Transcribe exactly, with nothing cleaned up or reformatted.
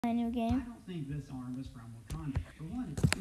my new I game. don't think this arm is from Wakanda. For one, it's